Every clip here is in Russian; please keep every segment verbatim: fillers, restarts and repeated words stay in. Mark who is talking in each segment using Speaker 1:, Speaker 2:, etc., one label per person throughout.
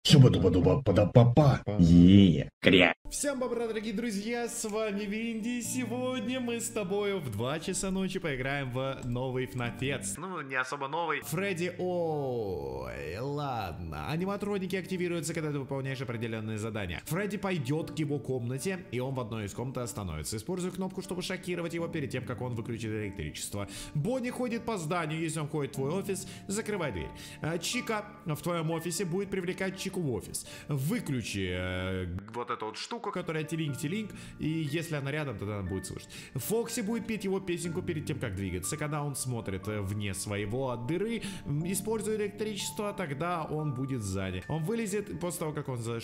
Speaker 1: Суба-дуба-дуба-пада-папа. Е, кря.
Speaker 2: Всем бобра, дорогие друзья, с вами Винди. Сегодня мы с тобой в два часа ночи поиграем в новый фнафец. Ну, не особо новый. Фредди, ой, ладно. Аниматроники активируются, когда ты выполняешь определенные задания. Фредди пойдет к его комнате, и он в одной из комнат остановится. Используй кнопку, чтобы шокировать его перед тем, как он выключит электричество. Бонни ходит по зданию, если он ходит в твой офис, закрывай дверь. Чика в твоем офисе будет привлекать Чику в офис. Выключи э, вот эту вот штуку, которая тилинг-тилинг, и если она рядом, тогда она будет слышать. Фокси будет петь его песенку перед тем, как двигаться. Когда он смотрит вне своего дыры, используя электричество, тогда он будет сзади. Он вылезет после того, как он за...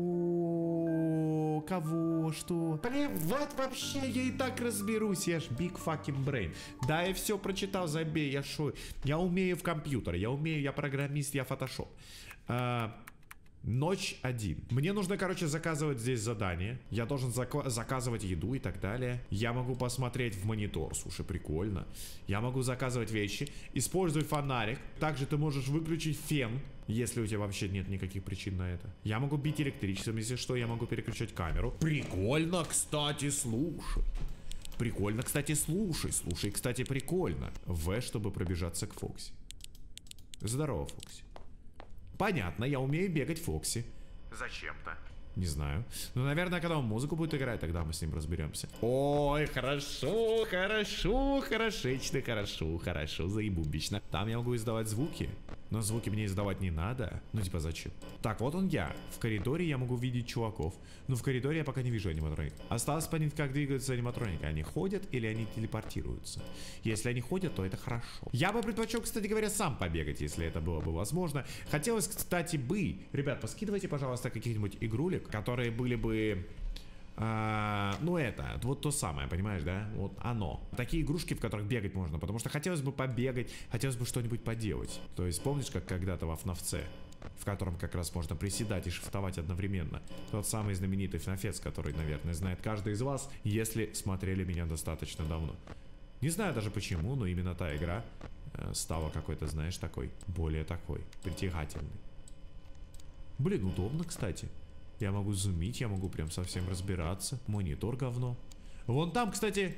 Speaker 2: Что? Кого? Что? Блин, вот вообще я и так разберусь, я ж big fucking brain. Да, я все прочитал, забей, я шо? Я умею в компьютер, я умею, я программист, я фотошоп. А... Ночь один. Мне нужно, короче, заказывать здесь задание. Я должен зак заказывать еду и так далее. Я могу посмотреть в монитор. Слушай, прикольно. Я могу заказывать вещи. Используй фонарик. Также ты можешь выключить фен, если у тебя вообще нет никаких причин на это. Я могу бить электричеством, если что. Я могу переключать камеру. Прикольно, кстати, слушай. Прикольно, кстати, слушай. Слушай, кстати, прикольно. В, чтобы пробежаться к Фокси. Здорово, Фокси. Понятно, я умею бегать Фокси. Зачем-то? Не знаю. Ну, наверное, когда он музыку будет играть, тогда мы с ним разберемся. Ой, хорошо, хорошо, хорошечно, хорошо, хорошо, заебубично. Там я могу издавать звуки, но звуки мне издавать не надо. Ну, типа, зачем? Так, вот он я. В коридоре я могу видеть чуваков. Но в коридоре я пока не вижу аниматроник. Осталось понять, как двигаются аниматроники. Они ходят или они телепортируются? Если они ходят, то это хорошо. Я бы предпочел, кстати говоря, сам побегать, если это было бы возможно. Хотелось, кстати, бы... Ребят, поскидывайте, пожалуйста, каких-нибудь игрулек, которые были бы... А, ну это, вот то самое, понимаешь, да? Вот оно. Такие игрушки, в которых бегать можно, потому что хотелось бы побегать, хотелось бы что-нибудь поделать. То есть помнишь, как когда-то во фнафце, в котором как раз можно приседать и шифтовать одновременно? Тот самый знаменитый фнафец, который, наверное, знает каждый из вас, если смотрели меня достаточно давно. Не знаю даже почему, но именно та игра э, стала какой-то, знаешь, такой, более такой, притягательной. Блин, удобно, кстати. Я могу зумить, я могу прям совсем разбираться. Монитор говно. Вон там, кстати...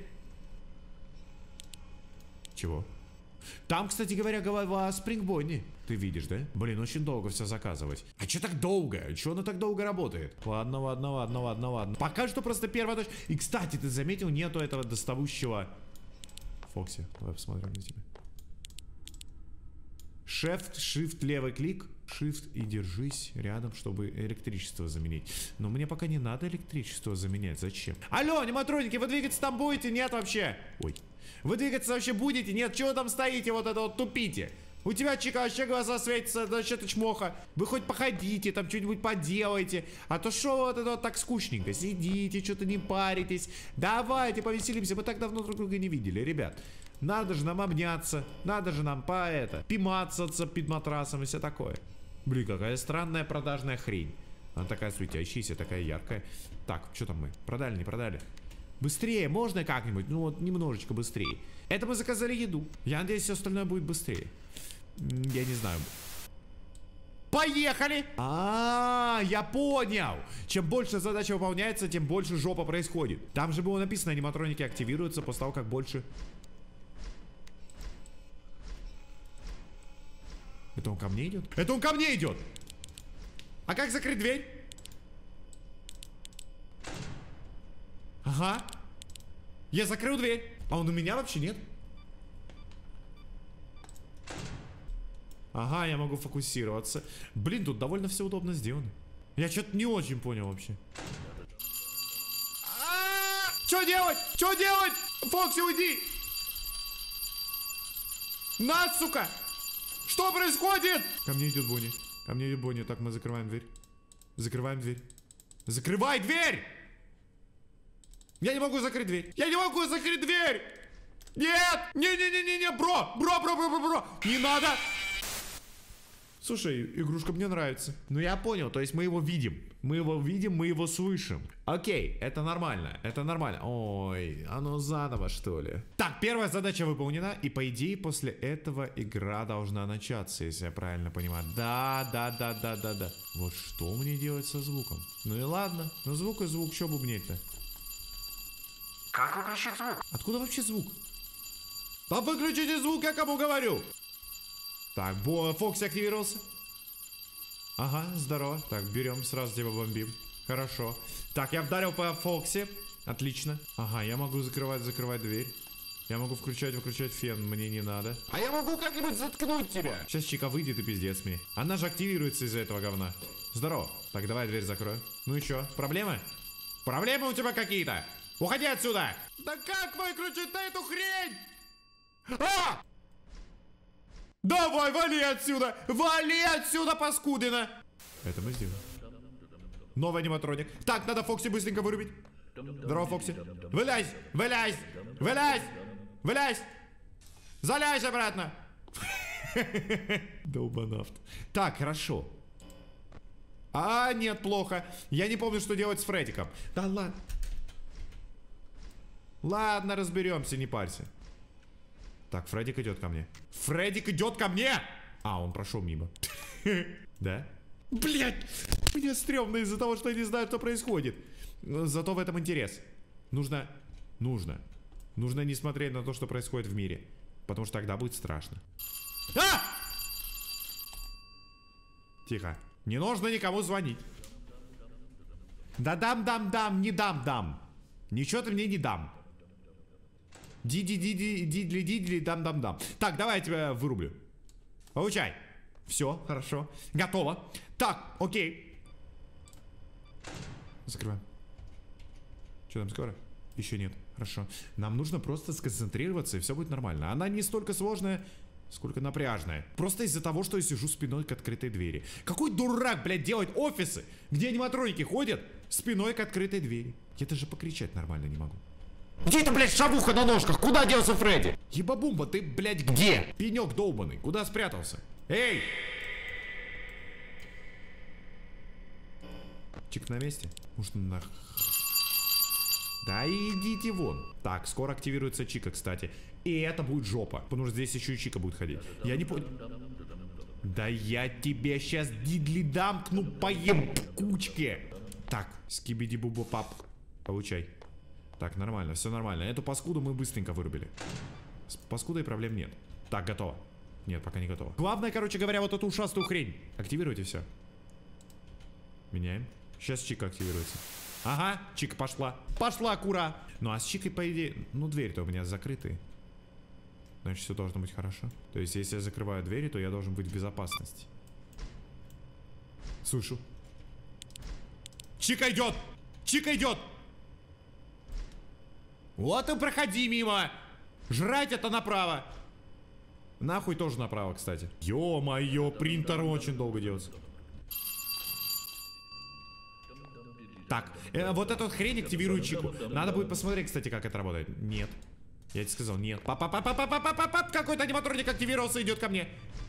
Speaker 2: Чего? Там, кстати говоря, голова Спринг Бонни. Ты видишь, да? Блин, очень долго все заказывать. А че так долго? Че оно так долго работает? Ладно, ладно, ладно, ладно, ладно. Пока что просто первая точка. И, кстати, ты заметил, нету этого доставущего... Фокси, давай посмотрим на тебя. Shift, Shift, левый клик. Shift и держись рядом, чтобы электричество заменить. Но мне пока не надо электричество заменять. Зачем? Алло, аниматроники, вы двигаться там будете? Нет вообще? Ой. Вы двигаться вообще будете? Нет, чего там стоите, вот это вот тупите? У тебя, Чика, вообще глаза светятся, да что ты чмоха? Вы хоть походите, там что-нибудь поделайте. А то шо вот это вот так скучненько? Сидите, что-то не паритесь. Давайте повеселимся, мы так давно друг друга не видели, ребят. Надо же нам обняться, надо же нам по это, пимацаться под матрасом и все такое. Блин, какая странная продажная хрень. Она такая светящаяся, такая яркая. Так, что там мы? Продали, не продали? Быстрее, можно как-нибудь? Ну вот, немножечко быстрее. Это мы заказали еду. Я надеюсь, все остальное будет быстрее. Я не знаю. Поехали! А, я понял. Чем больше задача выполняется, тем больше жопа происходит. Там же было написано, аниматроники активируются после того, как больше... Это он ко мне идет? Это он ко мне идет! А как закрыть дверь? Ага. Я закрыл дверь. А он у меня вообще нет? Ага, я могу фокусироваться. Блин, тут довольно все удобно сделано. Я что-то не очень понял вообще. Что делать? Что делать? Фокси, уйди! На, сука! Что происходит? Ко мне идет Бонни. Ко мне идет Бонни. Так, мы закрываем дверь. Закрываем дверь. Закрывай дверь! Я не могу закрыть дверь. Я не могу закрыть дверь! Нет! Не-не-не-не-не, бро! Бро, бро, бро, бро, бро! Не надо! Слушай, игрушка мне нравится. Ну я понял, то есть мы его видим. Мы его видим, мы его слышим. Окей, это нормально, это нормально. Ой, оно заново, что ли? Так, первая задача выполнена. И по идее после этого игра должна начаться, если я правильно понимаю. Да, да, да, да, да, да. Вот что мне делать со звуком? Ну и ладно, ну звук и звук, что бубнеть-то?
Speaker 3: Как выключить звук?
Speaker 2: Откуда вообще звук? Да выключите звук, я кому говорю! Так, Бо, Фокси активировался. Ага, здорово. Так, берем, сразу тебя бомбим. Хорошо. Так, я вдарил по Фокси. Отлично. Ага, я могу закрывать, закрывать дверь. Я могу включать, выключать фен, мне не надо.
Speaker 3: А я могу как-нибудь заткнуть тебя.
Speaker 2: Сейчас Чика выйдет и пиздец мне. Она же активируется из-за этого говна. Здорово. Так, давай дверь закрою. Ну и чё, проблемы? Проблемы у тебя какие-то? Уходи отсюда! Да как выключить-то эту хрень? А! Давай, вали отсюда! Вали отсюда, паскудина! Это мы сделаем. Новый аниматроник. Так, надо Фокси быстренько вырубить. Здорово, Фокси. Вылазь! Вылазь! Вылазь! Вылазь! Залазь обратно! Долбанавт. Так, хорошо. А, нет, плохо. Я не помню, что делать с Фреддиком. Да ладно. Ладно, разберемся, не парься. Так, Фреддик идет ко мне. Фреддик идет ко мне! А, он прошел мимо. Да? Блять! Мне стрёмно из-за того, что я не знаю, что происходит. Но зато в этом интерес. Нужно... Нужно. Нужно не смотреть на то, что происходит в мире. Потому что тогда будет страшно. А! Тихо. Не нужно никому звонить. Да дам-дам-дам, не дам-дам. Ничего ты мне не дам. Ди-ди-ди-ди-ди-ди-ди-ди, дам-дам-дам. Так, давай я тебя вырублю. Получай. Все, хорошо. Готово. Так, окей. Закрываем. Что там, скоро? Еще нет. Хорошо. Нам нужно просто сконцентрироваться, и все будет нормально. Она не столько сложная, сколько напряжная. Просто из-за того, что я сижу спиной к открытой двери. Какой дурак, блядь, делает офисы, где аниматроники ходят спиной к открытой двери? Я даже покричать нормально не могу.
Speaker 3: Где ты, блядь, шавуха на ножках? Куда делся Фредди?
Speaker 2: Ебабумба, ты, блядь, где? Пенек долбаный, куда спрятался? Эй! Чик на месте? Может, нах... Да идите вон. Так, скоро активируется Чика, кстати. И это будет жопа, потому что здесь еще и Чика будет ходить. Я не понял. Да я тебе сейчас дидли дамкну по ебкучке. Так, скибиди-бубу-пап. Получай. Так, нормально, все нормально. Эту паскуду мы быстренько вырубили. С паскудой проблем нет. Так, готово. Нет, пока не готово. Главное, короче говоря, вот эту ушастую хрень. Активируйте все. Меняем. Сейчас Чика активируется. Ага, Чика пошла. Пошла, кура. Ну, а с Чикой, по идее... Ну, дверь-то у меня закрытые. Значит, все должно быть хорошо. То есть, если я закрываю двери, то я должен быть в безопасности. Слышу. Чика идет! Чика идет! Вот и проходи мимо. Жрать это направо. Нахуй тоже направо, кстати. Ё-моё, принтер очень долго делается. Так, э, вот эту хрень активирует Чику. Надо будет посмотреть, кстати, как это работает. Нет. Я тебе сказал, нет. Пап-пап-пап-пап-пап-пап-пап, какой-то аниматроник активировался, идет ко мне.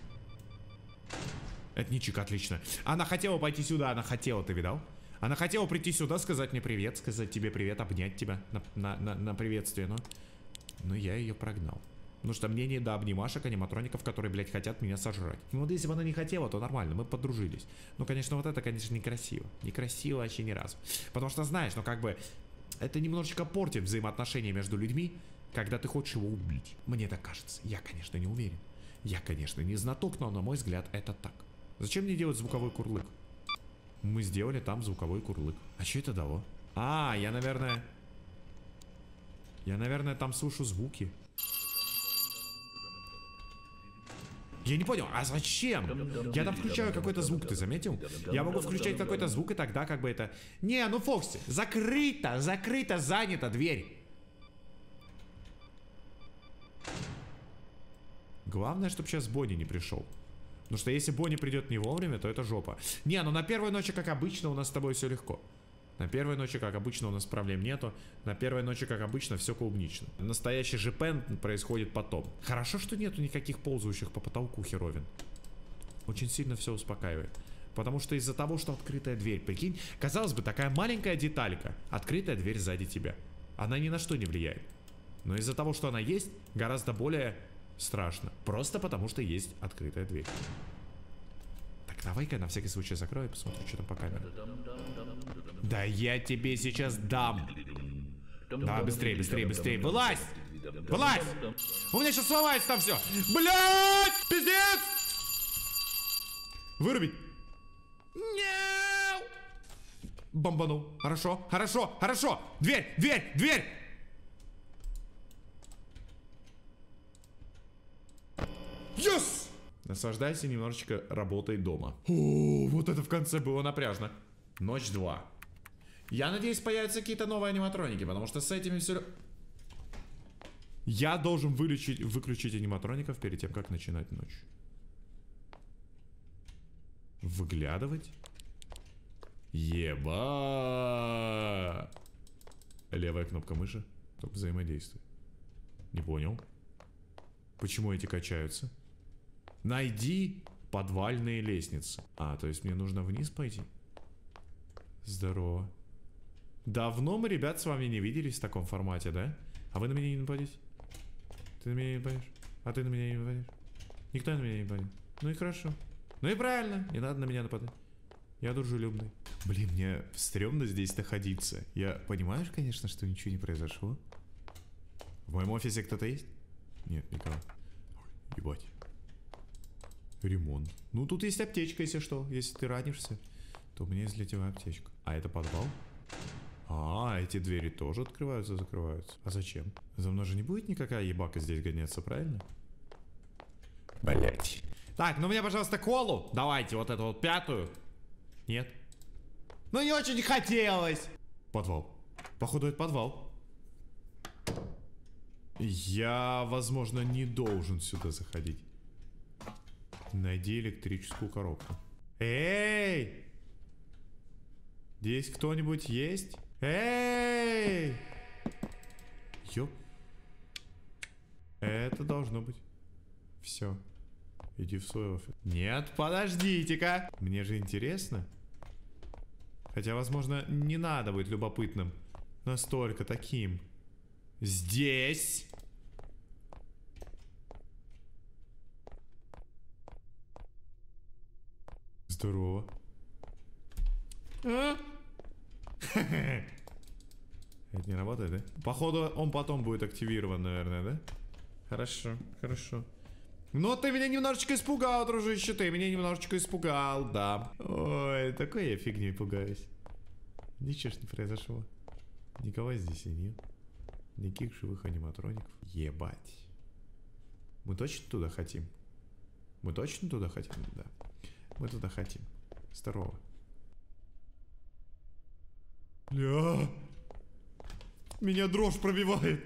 Speaker 2: Это не Чика, отлично. Она хотела пойти сюда, она хотела, ты видал? Она хотела прийти сюда, сказать мне привет, сказать тебе привет, обнять тебя на, на, на, на приветствие, но... Но я ее прогнал. Потому что мне не до обнимашек аниматроников, которые, блядь, хотят меня сожрать. Ну вот если бы она не хотела, то нормально, мы подружились. Ну, конечно, вот это, конечно, некрасиво. Некрасиво вообще ни разу. Потому что, знаешь, ну как бы... Это немножечко портит взаимоотношения между людьми, когда ты хочешь его убить. Мне так кажется. Я, конечно, не уверен. Я, конечно, не знаток, но, на мой взгляд, это так. Зачем мне делать звуковой курлык? Мы сделали там звуковой курлык. А что это дало? А, я, наверное... Я, наверное, там слышу звуки. Я не понял, а зачем? Я там включаю какой-то звук, ты заметил? Я могу включать какой-то звук, и тогда как бы это... Не, ну Фокси, закрыто, закрыто, занята дверь. Главное, чтобы сейчас Бонни не пришел. Потому что если Бонни придет не вовремя, то это жопа. Не, ну на первой ночи, как обычно, у нас с тобой все легко. На первой ночи, как обычно, у нас проблем нету. На первой ночи, как обычно, все клубнично. Настоящий же пен происходит потом. Хорошо, что нету никаких ползающих по потолку херовин. очень сильно все успокаивает. Потому что из-за того, что открытая дверь, прикинь, казалось бы, такая маленькая деталька, открытая дверь сзади тебя. Она ни на что не влияет. Но из-за того, что она есть, гораздо более страшно. Просто потому, что есть открытая дверь. Так, давай-ка на всякий случай закрою и посмотрю, что там по камере. Да я тебе сейчас дам. Давай, быстрее, быстрее, быстрее. Вылазь! Вылазь! У меня сейчас сломается там все. Блять! Пиздец! Вырубить. Нет! Бомбанул. Хорошо, хорошо, хорошо. Дверь, дверь, дверь! Yes! Наслаждайся немножечко работой дома. О, вот это в конце было напряжно. Ночь два. Я надеюсь, появятся какие-то новые аниматроники, потому что с этими все... Я должен вылечить, выключить аниматроников перед тем, как начинать ночь. Выглядывать? Еба! Левая кнопка мыши. Только взаимодействует. Не понял. Почему эти качаются? Найди подвальные лестницы. А, то есть мне нужно вниз пойти? Здорово. Давно мы, ребят, с вами не виделись в таком формате, да? А вы на меня не нападете? Ты на меня не нападешь? А ты на меня не нападешь? Никто на меня не нападет. Ну и хорошо. Ну и правильно, не надо на меня нападать. Я дружелюбный. Блин, мне стрёмно здесь находиться. Я понимаешь, конечно, что ничего не произошло. В моем офисе кто-то есть? Нет, никого. Ой, ебать. Ремонт. Ну тут есть аптечка, если что. Если ты ранишься, то у меня есть для тебя аптечка. А это подвал? А, эти двери тоже открываются, закрываются. А зачем? За мной же не будет никакая ебака здесь гоняться, правильно? Блять. Так, ну мне, пожалуйста, колу. Давайте вот эту вот пятую. Нет. Ну не очень хотелось. Подвал. Походу это подвал. Я, возможно, не должен сюда заходить. Найди электрическую коробку. Эй! Здесь кто-нибудь есть? Эй! Ёп. Это должно быть. Все. Иди в свой офис. Нет, подождите-ка. Мне же интересно. Хотя, возможно, не надо быть любопытным. Настолько таким. Здесь. Здорово. А? Это не работает, да? Походу, он потом будет активирован, наверное, да? Хорошо, хорошо. Но ты меня немножечко испугал, дружище. Ты меня немножечко испугал, да. Ой, такой я фигней пугаюсь. Ничего ж не произошло. Никого здесь и нет. Никаких живых аниматроников. Ебать. Мы точно туда хотим? Мы точно туда хотим? Да. Мы туда хотим. Здорово. Ля. Меня дрожь пробивает.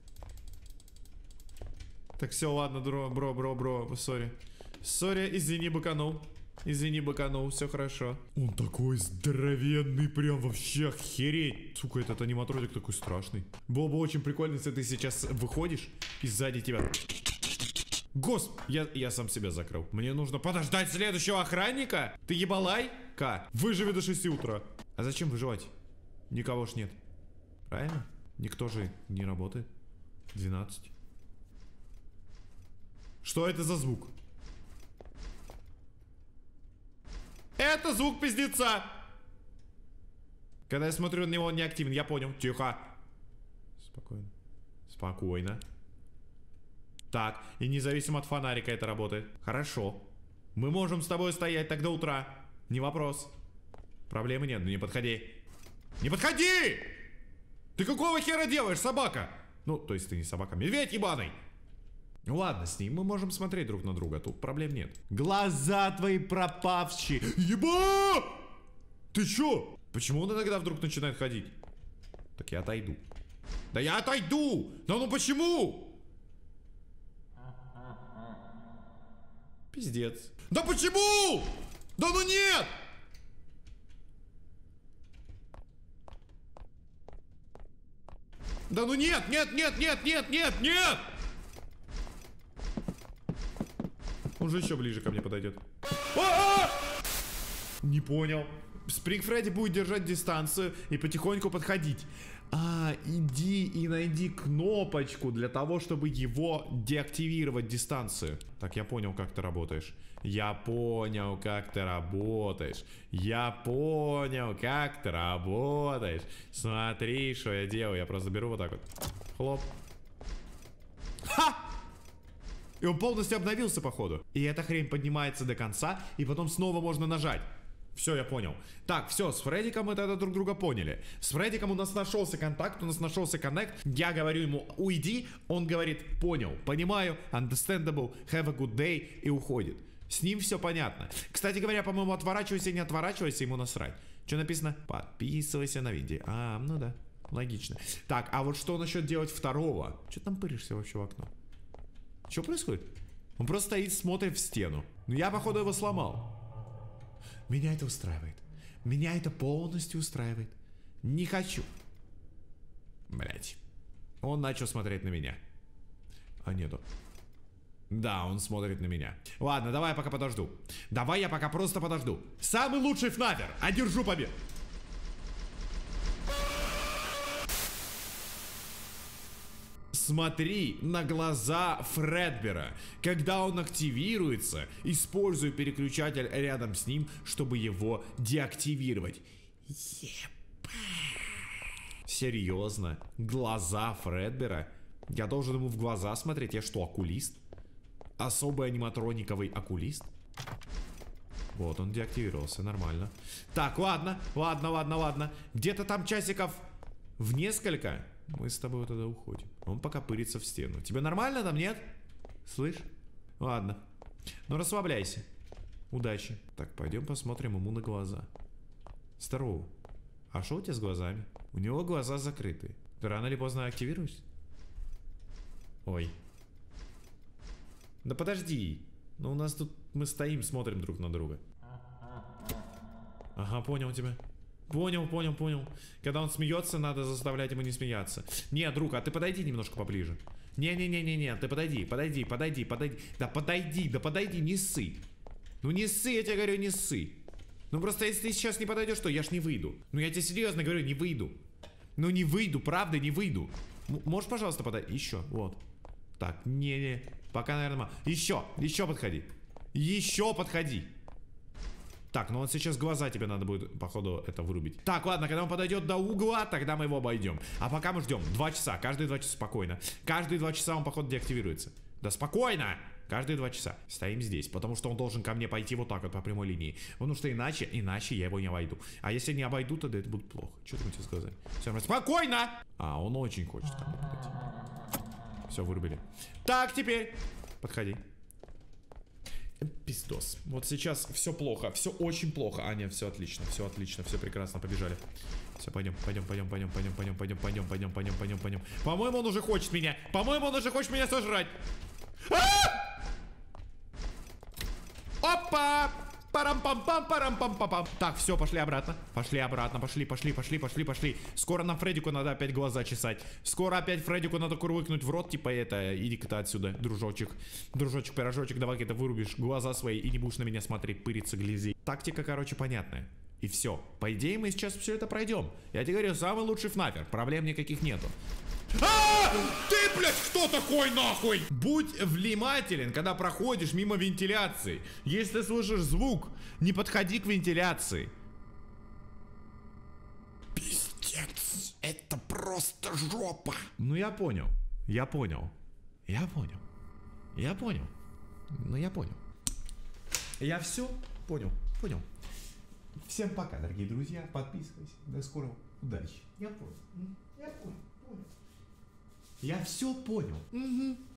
Speaker 2: Так, все, ладно, бро, бро, бро, бро, сори. Сори, извини, быканул. Извини, быканул, все хорошо. Он такой здоровенный, прям вообще охереть. Сука, этот аниматроник такой страшный. Было бы очень прикольно, если ты сейчас выходишь и сзади тебя... Госп... Я, я сам себя закрыл. Мне нужно подождать следующего охранника? Ты ебалай-ка? Выживи до шести утра. А зачем выживать? Никого ж нет. Правильно? Никто же не работает. двенадцать. Что это за звук? Это звук пиздеца. Когда я смотрю на него, он не активен. Я понял. Тихо. Спокойно. Спокойно. Так, и независимо от фонарика это работает. Хорошо. Мы можем с тобой стоять так до утра. Не вопрос. Проблемы нет, но не подходи. Не подходи! Ты какого хера делаешь, собака? Ну, то есть ты не собака, медведь ебаный. Ну ладно, с ним мы можем смотреть друг на друга, тут проблем нет. Глаза твои пропавшие. Еба! Ты чё? Почему он иногда вдруг начинает ходить? Так я отойду. Да я отойду! Да ну почему? Пиздец. Да почему? Да ну нет! Да ну нет, нет, нет, нет, нет, нет, нет! Он же еще ближе ко мне подойдет. А-а-а! Не понял. Спринг Фредди будет держать дистанцию и потихоньку подходить. А, иди и найди кнопочку для того, чтобы его деактивировать дистанцию. Так, я понял, как ты работаешь. Я понял, как ты работаешь. Я понял, как ты работаешь. Смотри, что я делаю. Я просто беру вот так вот. Хлоп. Ха! И он полностью обновился, походу. И эта хрень поднимается до конца, и потом снова можно нажать. Все, я понял. Так, все, с Фреддиком мы тогда друг друга поняли. С Фреддиком у нас нашелся контакт, у нас нашелся коннект. Я говорю ему, уйди. Он говорит, понял, понимаю, understandable, have a good day, и уходит. С ним все понятно. Кстати говоря, по-моему, отворачивайся и не отворачивайся, ему насрать. Что написано? Подписывайся на видео. А, ну да, логично. Так, а вот что насчет делать второго? Че там пыришься вообще в окно? Что происходит? Он просто стоит, смотрит в стену. Ну я, походу, его сломал. Меня это устраивает. Меня это полностью устраивает. Не хочу. Блять. Он начал смотреть на меня. А нету. Да, он смотрит на меня. Ладно, давай я пока подожду. Давай я пока просто подожду. Самый лучший фнафер. Одержу победу. Смотри на глаза Фредбера. Когда он активируется, используй переключатель рядом с ним, чтобы его деактивировать. Епа. Серьезно? Глаза Фредбера? Я должен ему в глаза смотреть? Я что, окулист? Особый аниматрониковый окулист? Вот он деактивировался, нормально. Так, ладно, ладно, ладно, ладно. Где-то там часиков в несколько... Мы с тобой вот туда уходим. Он пока пырится в стену. Тебе нормально там, нет? Слышь? Ладно. Ну расслабляйся. Удачи. Так, пойдем посмотрим ему на глаза. Здорово. А что у тебя с глазами? У него глаза закрыты. Ты рано или поздно активируешься? Ой. Да подожди. Ну у нас тут... Мы стоим, смотрим друг на друга. Ага, понял тебя. Понял, понял, понял. Когда он смеется, надо заставлять ему не смеяться. Не, друг, а ты подойди немножко поближе. Не-не-не-не-не, ты подойди, подойди, подойди, подойди. Да подойди, да подойди, не ссы. Ну не ссы, я тебе говорю, не ссы. Ну просто если ты сейчас не подойдешь, то я ж не выйду. Ну я тебе серьезно говорю, не выйду. Ну не выйду, правда, не выйду. М можешь, пожалуйста, подойти? Еще, вот. Так, не-не, пока, наверное, мало. Еще, еще подходи. Еще подходи. Так, ну вот сейчас глаза тебе надо будет, походу, это вырубить. Так, ладно, когда он подойдет до угла, тогда мы его обойдем. А пока мы ждем. Два часа, каждые два часа, спокойно. Каждые два часа он, походу, деактивируется. Да спокойно! Каждые два часа. Стоим здесь, потому что он должен ко мне пойти вот так вот по прямой линии. Потому что иначе, иначе я его не обойду. А если не обойду, тогда это будет плохо. Что ты мне сказал? Все, спокойно! А, он очень хочет ко мне подойти. Все, вырубили. Так, теперь подходи. Пиздос. Вот сейчас все плохо, все очень плохо. А, нет, все отлично, все отлично, все прекрасно, побежали. Все, пойдем, пойдем, пойдем, пойдем, пойдем, пойдем, пойдем, пойдем, пойдем, пойдем, пойдем, пойдем. По-моему, он уже хочет меня. По-моему, он уже хочет меня сожрать. Опа! Парам-пам-пам, парам-пам-пам-пам. Так, все, пошли обратно. Пошли обратно, пошли, пошли, пошли, пошли, пошли. Скоро нам Фреддику надо опять глаза чесать. Скоро опять Фреддику надо курлыкнуть в рот, типа это, иди-ка ты отсюда, дружочек. Дружочек, пирожочек, давай-ка ты вырубишь глаза свои и не будешь на меня смотреть, пыриться, глядеть. Тактика, короче, понятная. И все. По идее, мы сейчас все это пройдем. Я тебе говорю, самый лучший фнафер, проблем никаких нету. А! Ты, блядь, кто такой, нахуй? Будь внимателен, когда проходишь мимо вентиляции. Если слышишь звук, не подходи к вентиляции.
Speaker 3: Пиздец, это просто жопа.
Speaker 2: Ну я понял, я понял, я понял, я понял, ну я понял. Я все понял, понял. Всем пока, дорогие друзья, подписывайся, до скорого, удачи. Я понял, я понял, понял. Я все понял. Угу.